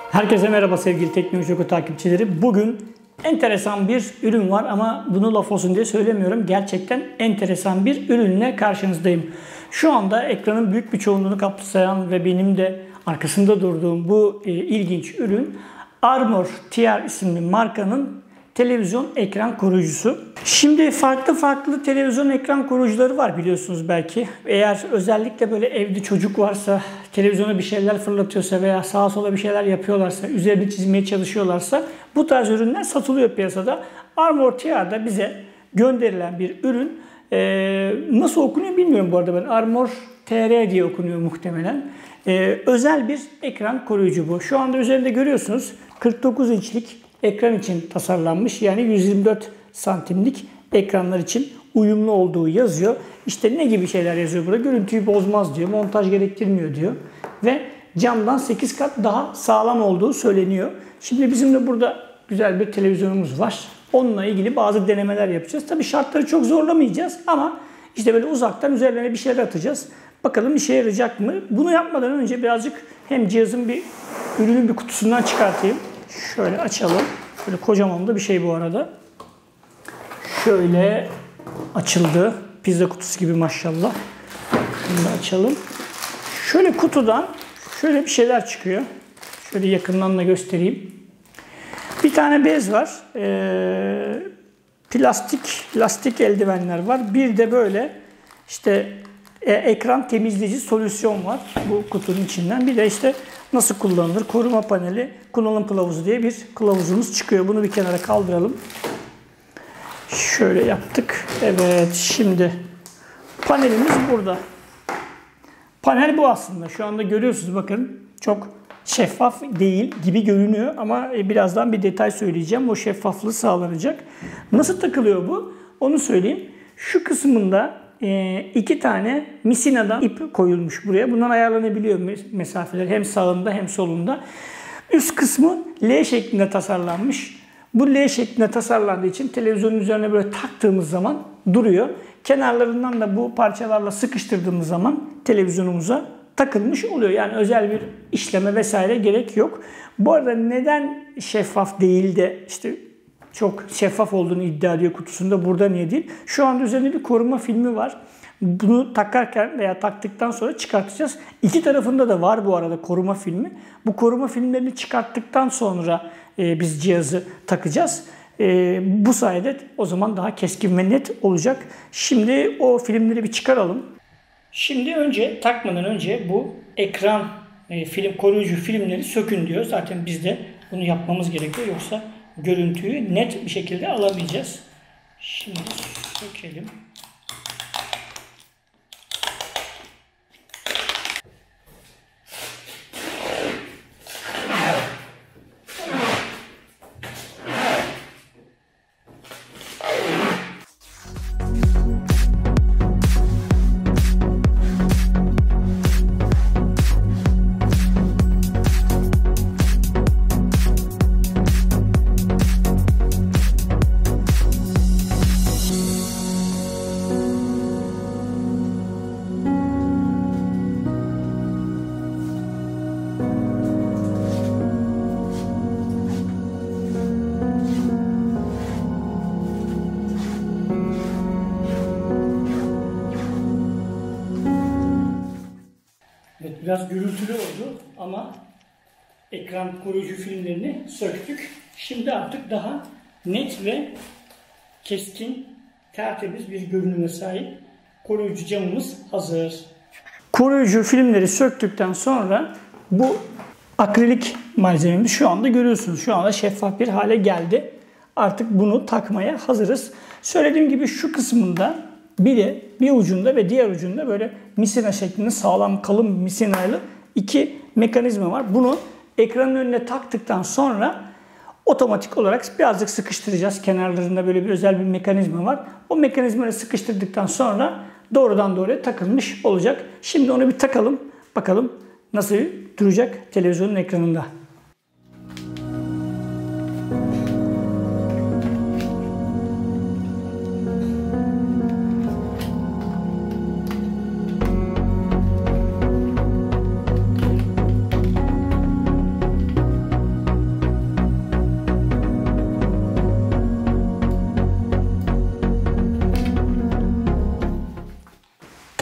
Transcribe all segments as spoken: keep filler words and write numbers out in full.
Herkese merhaba sevgili Teknoloji Oku takipçileri. Bugün enteresan bir ürün var ama bunu laf olsun diye söylemiyorum. Gerçekten enteresan bir ürünle karşınızdayım. Şu anda ekranın büyük bir çoğunluğunu kapsayan ve benim de arkasında durduğum bu e, ilginç ürün Armor T R isimli markanın televizyon ekran koruyucusu. Şimdi farklı farklı televizyon ekran koruyucuları var biliyorsunuz belki. Eğer özellikle böyle evde çocuk varsa, televizyona bir şeyler fırlatıyorsa veya sağa sola bir şeyler yapıyorlarsa, üzerine çizmeye çalışıyorlarsa bu tarz ürünler satılıyor piyasada. Armor T R'da bize gönderilen bir ürün. Ee, nasıl okunuyor bilmiyorum bu arada ben. Armor T R diye okunuyor muhtemelen. Ee, özel bir ekran koruyucu bu. Şu anda üzerinde görüyorsunuz kırk dokuz inçlik ekran için tasarlanmış. Yani yüz yirmi dört santimlik ekranlar için uyumlu olduğu yazıyor. İşte ne gibi şeyler yazıyor burada? Görüntüyü bozmaz diyor. Montaj gerektirmiyor diyor. Ve camdan sekiz kat daha sağlam olduğu söyleniyor. Şimdi bizim de burada güzel bir televizyonumuz var. Onunla ilgili bazı denemeler yapacağız. Tabii şartları çok zorlamayacağız ama işte böyle uzaktan üzerlerine bir şeyler atacağız. Bakalım işe yarayacak mı? Bunu yapmadan önce birazcık hem cihazın bir ürünün bir kutusundan çıkartayım. Şöyle açalım. Böyle kocaman da bir şey bu arada. Şöyle açıldı. Pizza kutusu gibi maşallah. Bunu da açalım. Şöyle kutudan şöyle bir şeyler çıkıyor. Şöyle yakından da göstereyim. Bir tane bez var. Ee, plastik lastik eldivenler var. Bir de böyle işte e, ekran temizleyici solüsyon var bu kutunun içinden. Bir de işte nasıl kullanılır? Koruma paneli, kullanım kılavuzu diye bir kılavuzumuz çıkıyor. Bunu bir kenara kaldıralım. Şöyle yaptık. Evet, şimdi panelimiz burada. Panel bu aslında. Şu anda görüyorsunuz bakın. Çok şeffaf değil gibi görünüyor ama birazdan bir detay söyleyeceğim. O şeffaflığı sağlanacak. Nasıl takılıyor bu? Onu söyleyeyim. Şu kısmında iki tane misinadan ip koyulmuş buraya. Bundan ayarlanabiliyor mesafeler. Hem sağında hem solunda. Üst kısmı L şeklinde tasarlanmış. Bu L şeklinde tasarlandığı için televizyonun üzerine böyle taktığımız zaman duruyor. Kenarlarından da bu parçalarla sıkıştırdığımız zaman televizyonumuza takılmış oluyor. Yani özel bir işleme vesaire gerek yok. Bu arada neden şeffaf değil de işte çok şeffaf olduğunu iddia ediyor kutusunda, burada niye değil? Şu anda üzerinde bir koruma filmi var. Bunu takarken veya taktıktan sonra çıkartacağız. İki tarafında da var bu arada koruma filmi. Bu koruma filmlerini çıkarttıktan sonra e, biz cihazı takacağız. E, bu sayede o zaman daha keskin ve net olacak. Şimdi o filmleri bir çıkaralım. Şimdi önce takmadan önce bu ekran e, film koruyucu filmleri sökün diyor. Zaten biz de bunu yapmamız gerekiyor. Yoksa görüntüyü net bir şekilde alamayacağız. Şimdi sökelim. Evet, biraz gürültülü oldu ama ekran koruyucu filmlerini söktük. Şimdi artık daha net ve keskin, tertemiz bir görünüme sahip koruyucu camımız hazır. Koruyucu filmleri söktükten sonra bu akrilik malzememiz şu anda görüyorsunuz. Şu anda şeffaf bir hale geldi. Artık bunu takmaya hazırız. Söylediğim gibi şu kısmında biri bir ucunda ve diğer ucunda böyle misina şeklinde sağlam kalın misinaylı iki mekanizma var. Bunu ekranın önüne taktıktan sonra otomatik olarak birazcık sıkıştıracağız. Kenarlarında böyle bir özel bir mekanizma var. O mekanizmayı sıkıştırdıktan sonra doğrudan doğruya takılmış olacak. Şimdi onu bir takalım. Bakalım nasıl duracak televizyonun ekranında.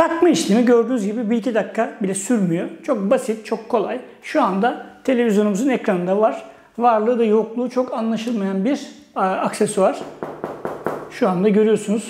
Takma işlemi gördüğünüz gibi bir iki dakika bile sürmüyor. Çok basit, çok kolay. Şu anda televizyonumuzun ekranında var. Varlığı da yokluğu çok anlaşılmayan bir aksesuar. Şu anda görüyorsunuz.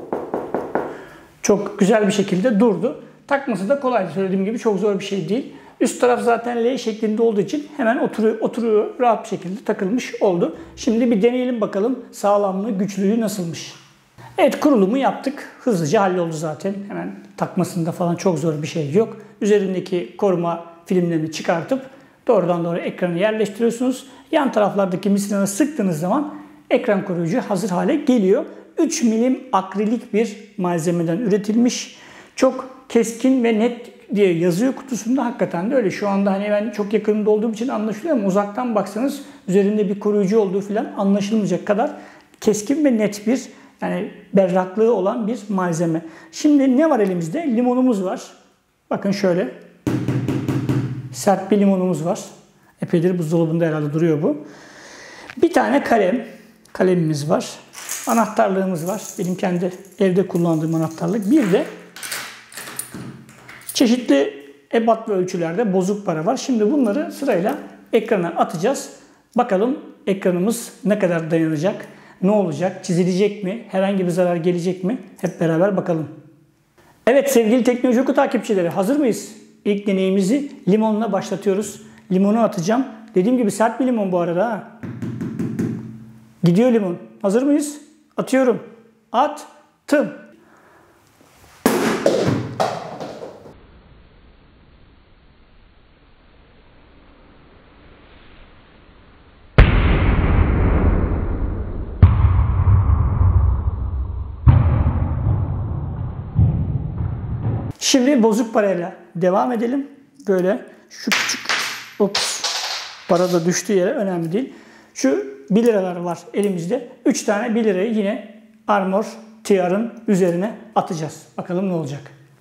Çok güzel bir şekilde durdu. Takması da kolay. Söylediğim gibi çok zor bir şey değil. Üst taraf zaten L şeklinde olduğu için hemen oturuyor, oturuyor rahat bir şekilde takılmış oldu. Şimdi bir deneyelim bakalım sağlamlığı, güçlülüğü nasılmış. Evet, kurulumu yaptık. Hızlıca halloldu zaten. Hemen takmasında falan çok zor bir şey yok. Üzerindeki koruma filmlerini çıkartıp doğrudan doğru ekranı yerleştiriyorsunuz. Yan taraflardaki misinaları sıktığınız zaman ekran koruyucu hazır hale geliyor. üç milim akrilik bir malzemeden üretilmiş. Çok keskin ve net diye yazıyor kutusunda, hakikaten de öyle. Şu anda hani ben çok yakınında olduğum için anlaşılıyor ama uzaktan baksanız üzerinde bir koruyucu olduğu falan anlaşılmayacak kadar keskin ve net bir, yani berraklığı olan bir malzeme. Şimdi ne var elimizde? Limonumuz var. Bakın şöyle. Sert bir limonumuz var. Epeydir buzdolabında herhalde duruyor bu. Bir tane kalem. Kalemimiz var. Anahtarlığımız var. Benim kendi evde kullandığım anahtarlık. Bir de çeşitli ebat ve ölçülerde bozuk para var. Şimdi bunları sırayla ekrana atacağız. Bakalım ekranımız ne kadar dayanacak, ne olacak, çizilecek mi, herhangi bir zarar gelecek mi? Hep beraber bakalım. Evet sevgili Teknoloji Oku takipçileri, hazır mıyız? İlk deneyimizi limonla başlatıyoruz. Limonu atacağım. Dediğim gibi sert bir limon bu arada. Ha? Gidiyor limon. Hazır mıyız? Atıyorum. Attım. Şimdi bozuk parayla devam edelim. Böyle şu küçük, ops, para da düştüğü yere önemli değil. Şu bir liralar var elimizde. üç tane bir lirayı yine Armor T R'ın üzerine atacağız. Bakalım ne olacak.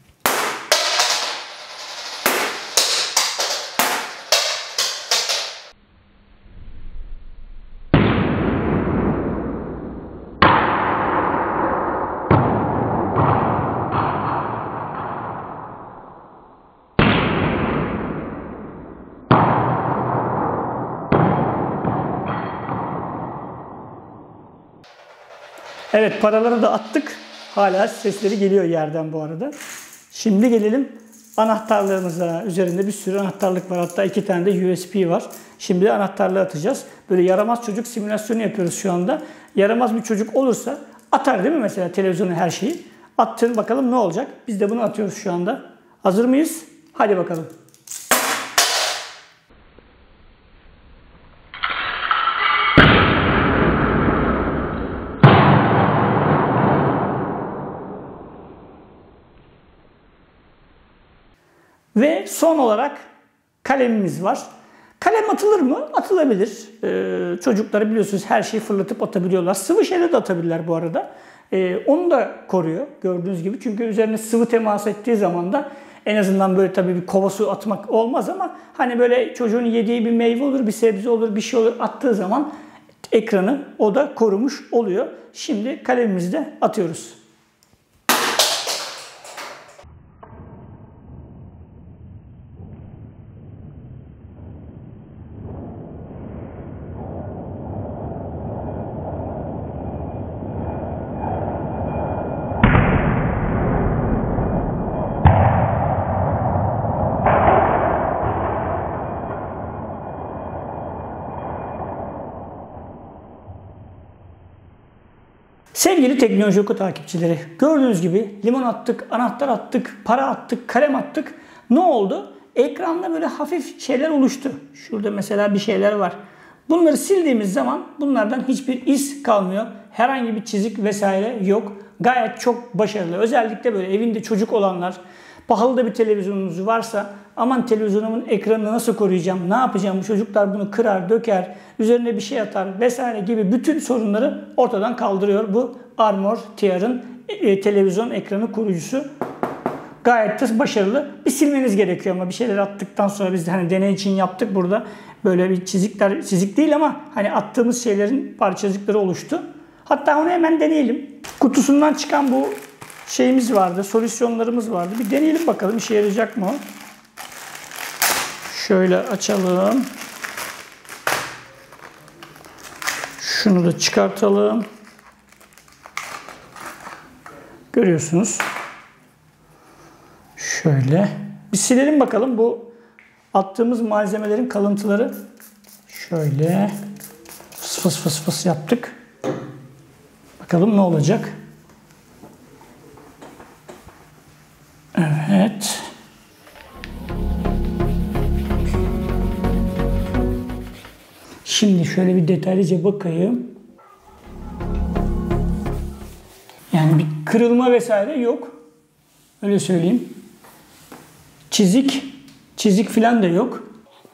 Evet, paraları da attık. Hala sesleri geliyor yerden bu arada. Şimdi gelelim anahtarlığımıza. Üzerinde bir sürü anahtarlık var. Hatta iki tane de U S B var. Şimdi anahtarlığı atacağız. Böyle yaramaz çocuk simülasyonu yapıyoruz şu anda. Yaramaz bir çocuk olursa atar değil mi mesela televizyonu, her şeyi? Attın, bakalım ne olacak? Biz de bunu atıyoruz şu anda. Hazır mıyız? Hadi bakalım. Ve son olarak kalemimiz var. Kalem atılır mı? Atılabilir. Ee, çocukları biliyorsunuz her şeyi fırlatıp atabiliyorlar. Sıvı şeyler de atabilirler bu arada. Ee, onu da koruyor gördüğünüz gibi. Çünkü üzerine sıvı temas ettiği zaman da en azından böyle tabii bir kova su atmak olmaz ama hani böyle çocuğun yediği bir meyve olur, bir sebze olur, bir şey olur, attığı zaman ekranı o da korumuş oluyor. Şimdi kalemimizi de atıyoruz. Sevgili Teknoloji Oku takipçileri, gördüğünüz gibi limon attık, anahtar attık, para attık, kalem attık. Ne oldu? Ekranda böyle hafif şeyler oluştu. Şurada mesela bir şeyler var. Bunları sildiğimiz zaman bunlardan hiçbir iz kalmıyor. Herhangi bir çizik vesaire yok. Gayet çok başarılı. Özellikle böyle evinde çocuk olanlar, pahalı da bir televizyonunuz varsa, aman televizyonumun ekranını nasıl koruyacağım, ne yapacağım, bu çocuklar bunu kırar, döker, üzerine bir şey atar vesaire gibi bütün sorunları ortadan kaldırıyor bu Armor T R'ın e, televizyon ekranı koruyucusu. Gayet de başarılı. Bir silmeniz gerekiyor ama bir şeyler attıktan sonra biz de hani deney için yaptık burada. Böyle bir çizikler, çizik değil ama hani attığımız şeylerin parçacıkları oluştu. Hatta onu hemen deneyelim. Kutusundan çıkan bu şeyimiz vardı, solüsyonlarımız vardı. Bir deneyelim bakalım işe yarayacak mı? Şöyle açalım. Şunu da çıkartalım. Görüyorsunuz. Şöyle. Bir silelim bakalım bu attığımız malzemelerin kalıntıları. Şöyle fıs fıs fıs fıs yaptık. Bakalım ne olacak? Evet. Şimdi şöyle bir detaylıca bakayım. Yani bir kırılma vesaire yok. Öyle söyleyeyim. Çizik, çizik falan da yok.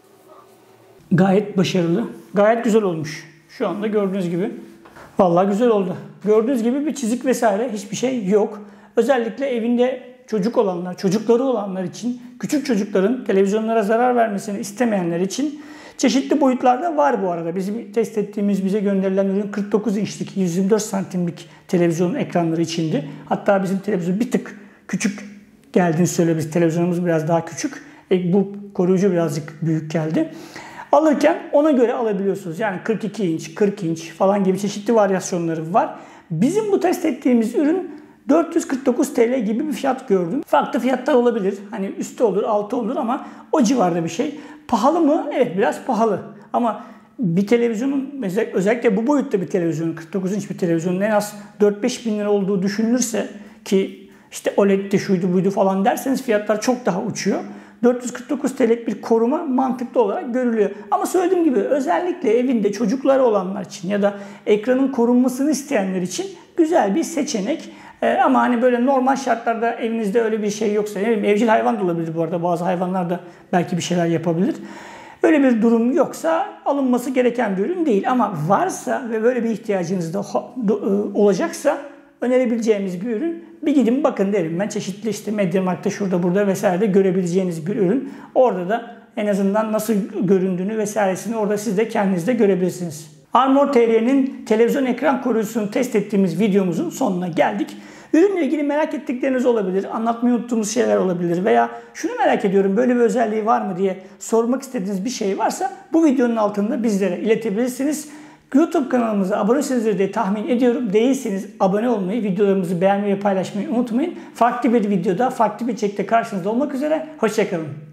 Gayet başarılı. Gayet güzel olmuş. Şu anda gördüğünüz gibi. Vallahi güzel oldu. Gördüğünüz gibi bir çizik vesaire hiçbir şey yok. Özellikle evinde çocuk olanlar, çocukları olanlar için, küçük çocukların televizyonlara zarar vermesini istemeyenler için çeşitli boyutlarda var bu arada. Bizim test ettiğimiz, bize gönderilen ürün kırk dokuz inçlik, yüz yirmi dört santimlik televizyon ekranları içindi. Hatta bizim televizyon bir tık küçük geldiğini söylüyor. Biz televizyonumuz biraz daha küçük. E, bu koruyucu birazcık büyük geldi. Alırken ona göre alabiliyorsunuz. Yani kırk iki inç, kırk inç falan gibi çeşitli varyasyonları var. Bizim bu test ettiğimiz ürün dört yüz kırk dokuz TL gibi bir fiyat gördüm. Farklı fiyatlar olabilir. Hani üstü olur, altı olur ama o civarda bir şey. Pahalı mı? Evet, biraz pahalı. Ama bir televizyonun, mesela özellikle bu boyutta bir televizyonun, kırk dokuz inç bir televizyonun en az dört beş bin lira olduğu düşünülürse, ki işte O L E D'di, şuydu buydu falan derseniz fiyatlar çok daha uçuyor. dört yüz kırk dokuz TL'lik bir koruma mantıklı olarak görülüyor. Ama söylediğim gibi özellikle evinde çocukları olanlar için ya da ekranın korunmasını isteyenler için güzel bir seçenek. Ee, ama hani böyle normal şartlarda evinizde öyle bir şey yoksa, ne bileyim, evcil hayvan da olabilir bu arada. Bazı hayvanlar da belki bir şeyler yapabilir. Öyle bir durum yoksa alınması gereken bir ürün değil. Ama varsa ve böyle bir ihtiyacınız da olacaksa önerebileceğimiz bir ürün. Bir gidin bakın derim ben. Çeşitli işte MediaMarkt'ta, şurada burada vesaire de görebileceğiniz bir ürün. Orada da en azından nasıl göründüğünü vesairesini orada siz de kendiniz de görebilirsiniz. Armor T R'nin televizyon ekran koruyucusunu test ettiğimiz videomuzun sonuna geldik. Ürünle ilgili merak ettikleriniz olabilir, anlatmayı unuttuğumuz şeyler olabilir veya şunu merak ediyorum, böyle bir özelliği var mı diye sormak istediğiniz bir şey varsa bu videonun altında bizlere iletebilirsiniz. YouTube kanalımıza abonesinizdir diye tahmin ediyorum. Değilseniz abone olmayı, videolarımızı beğenmeyi ve paylaşmayı unutmayın. Farklı bir videoda, farklı bir içerikte karşınızda olmak üzere. Hoşça kalın.